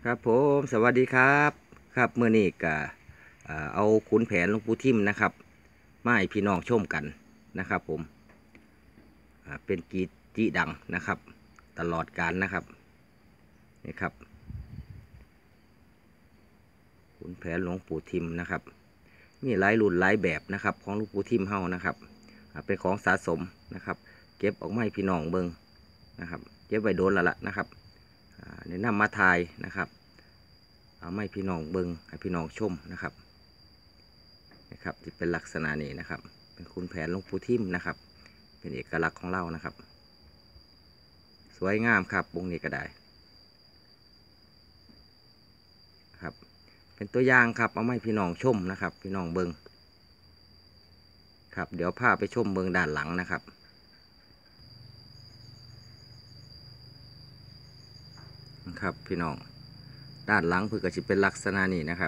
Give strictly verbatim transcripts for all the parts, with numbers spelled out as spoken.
ครับผมสวัสดีครับครับเมื่อนี้ก็เอาขุนแผนหลวงปู่ทิมนะครับมาให้พี่น้องชมกันนะครับผมเป็นกีจีดังนะครับตลอดกาลนะครับนี่ครับขุนแผนหลวงปู่ทิมนะครับมีหลายรุ่นหลายแบบนะครับของหลวงปู่ทิมเฮานะครับเป็นของสะสมนะครับเก็บออกมาให้พี่น้องเบิ่งนะครับเก็บไว้โดนแล้วล่ะนะครับแนะนำมาทายนะครับเอาไม่พี่น้องเบิงให้พี่น้องชมนะครับนะครับที่เป็นลักษณะนี้นะครับเป็นขุนแผนหลวงปู่ทิมนะครับเป็นเอกลักษณ์ของเรานะครับสวยงามครับวงนี้ก็ได้ครับเป็นตัวอย่างครับเอาไม่พี่น้องชมนะครับพี่น้องเบิงครับเดี๋ยวพาไปชมเบิงด้านหลังนะครับครับพี่น้องด้านหลังเพื่อก็จะเป็นลักษณะนี้นะครับ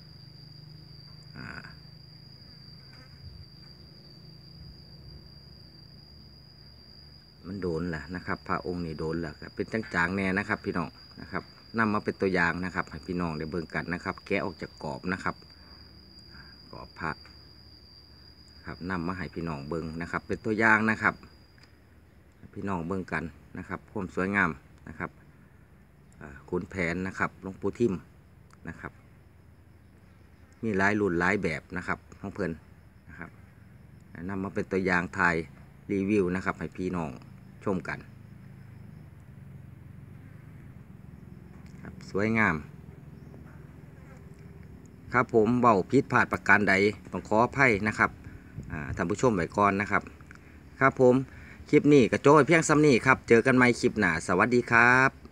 มันโดนแหละนะครับพระองค์นี่โดนแหละเป็นจางๆแน่นะครับพี่น้องนะครับนำมาเป็นตัวอย่างนะครับให้พี่น้องได้เบิ่งกันนะครับแกะออกจากกรอบนะครับกรอบพระครับนำมาให้พี่น้องเบิ่งนะครับเป็นตัวอย่างนะครับพี่น้องเบิ่งกันนะครับความสวยงามนะครับขุนแผนนะครับหลวงปู่ทิมนะครับมีหลายรุ่นหลายแบบนะครับของเพื่อนนะครับนำมาเป็นตัวอย่างถ่ายรีวิวนะครับให้พี่น้องชมกันครับสวยงามครับผมเบาพิษพลาดประการใดต้องขออภัยนะครับท่านผู้ชมไว้ก่อนนะครับครับผมคลิปนี้กระโจ้เพียงซ้ำนี้ครับเจอกันใหม่คลิปหน้าสวัสดีครับ